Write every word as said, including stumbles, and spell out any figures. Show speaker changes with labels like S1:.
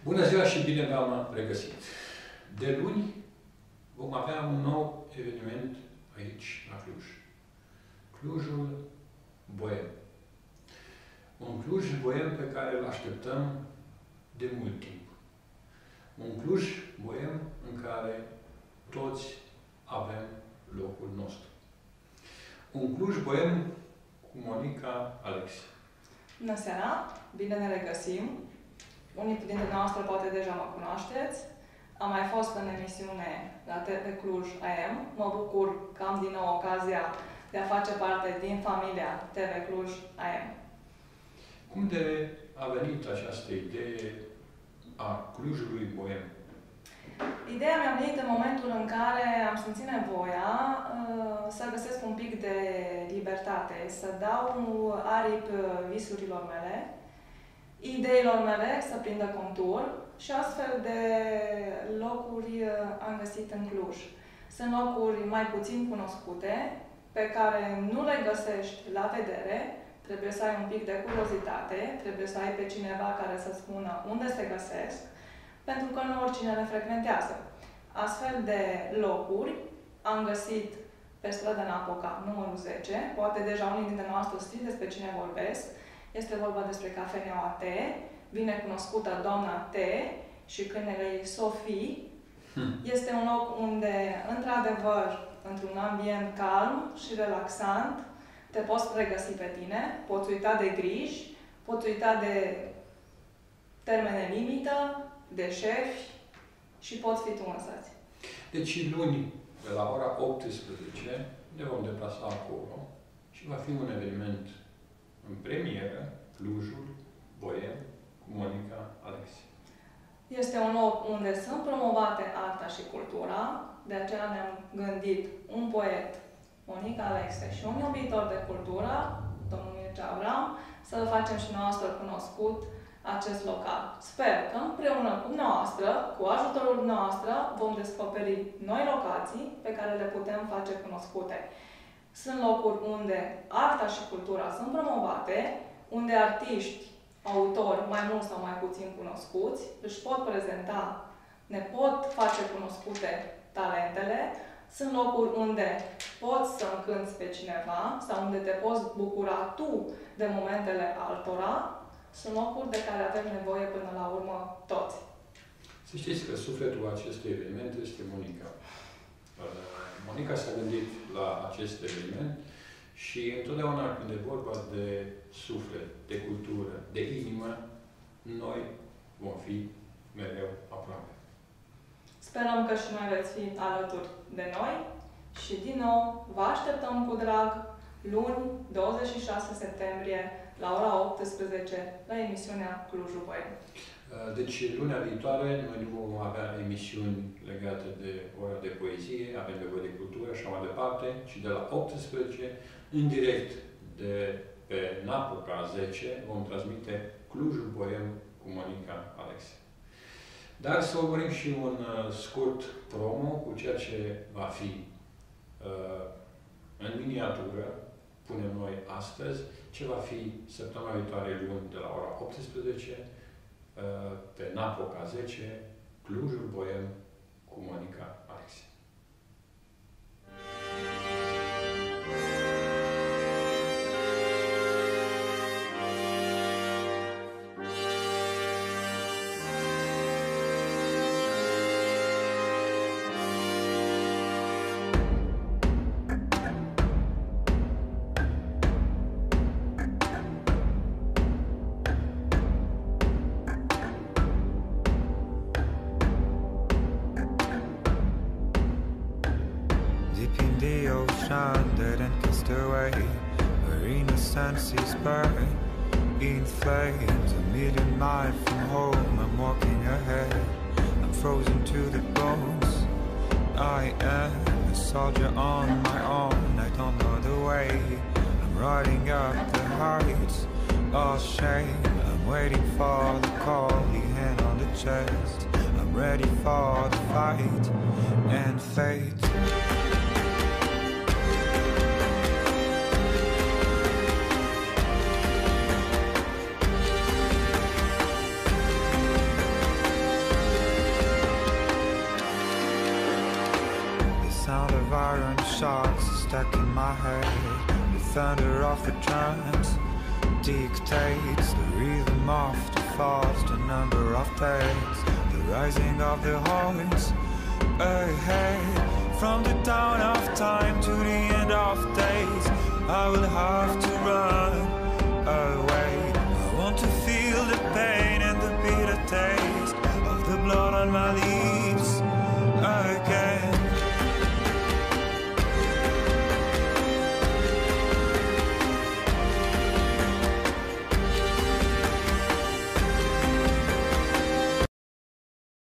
S1: Bună ziua și bine v-am regăsit! De luni vom avea un nou eveniment aici, la Cluj. Clujul Boem. Un Cluj Boem pe care îl așteptăm de mult timp. Un Cluj Boem în care toți avem locul nostru. Un Cluj Boem cu Monica Alexe.
S2: Bună seara! Bine ne regăsim! Unii dintre noastre poate deja mă cunoașteți. Am mai fost în emisiune la T V Cluj A M. Mă bucur că am din nou ocazia de a face parte din familia T V Cluj A M.
S1: Cum de a venit această idee a Clujului Boem?
S2: Ideea mi-a venit în momentul în care am simțit nevoia uh, să găsesc un pic de libertate, să dau aripi visurilor mele, ideilor mele să prindă contur și astfel de locuri am găsit în Cluj. Sunt locuri mai puțin cunoscute, pe care nu le găsești la vedere, trebuie să ai un pic de curiozitate, trebuie să ai pe cineva care să spună unde se găsesc, pentru că nu oricine le frecventează. Astfel de locuri am găsit pe strada Napoca, numărul zece, poate deja unii dintre noastre știți despre cine vorbesc. Este vorba despre Cafeneaua T, bine cunoscută doamna T și câinele ei Sofie. Hmm. Este un loc unde, într-adevăr, într-un ambient calm și relaxant, te poți regăsi pe tine, poți uita de griji, poți uita de termene limită, de șefi și poți fi tu însăți.
S1: Deci luni, de la ora optsprezece, ne vom deplasa acolo și va fi un eveniment în premieră, Clujul Boem cu Monica Alexe.
S2: Este un loc unde sunt promovate arta și cultura, de aceea ne-am gândit un poet, Monica Alexe, și un iubitor de cultură, domnul Mircea Avram, să-l facem și noastră cunoscut acest local. Sper că împreună cu noastră, cu ajutorul noastră, vom descoperi noi locații pe care le putem face cunoscute. Sunt locuri unde arta și cultura sunt promovate, unde artiști, autori, mai mult sau mai puțin cunoscuți, își pot prezenta, ne pot face cunoscute talentele. Sunt locuri unde poți să încânți pe cineva sau unde te poți bucura tu de momentele altora. Sunt locuri de care avem nevoie până la urmă toți.
S1: Să știți că sufletul acestui eveniment este Monica. Monica s-a gândit la acest eveniment și întotdeauna când e vorba de suflet, de cultură, de inimă, noi vom fi mereu aproape.
S2: Sperăm că și noi veți fi alături de noi și din nou vă așteptăm cu drag luni, douăzeci și șase septembrie, la ora optsprezece, la emisiunea Clujul Boem.
S1: Deci, lunea viitoare, noi nu vom avea emisiuni legate de ora de poezie, avem nevoie de cultură și așa mai departe, ci de la optsprezece, în direct de pe Napoca zece, vom transmite Clujul Boem cu Monica Alexe. Dar să urmărim și un scurt promo cu ceea ce va fi uh, în miniatură, punem noi astăzi, ce va fi săptămâna viitoare luni de la ora optsprezece, pe Napoca zece, Clujul Boem cu Monica Alexe.
S3: Dead and kissed away, where innocence is burned in flames. A million miles from home, I'm walking ahead. I'm frozen to the bones. I am a soldier on my own. I don't know the way. I'm riding up the heights of shame. I'm waiting for the call, the hand on the chest. I'm ready for the fight and fate. sharks are stuck in my head. The thunder of the drums dictates the rhythm of the fast, the number of days, the rising of the horns ahead. From the dawn of time to the end of days, I will have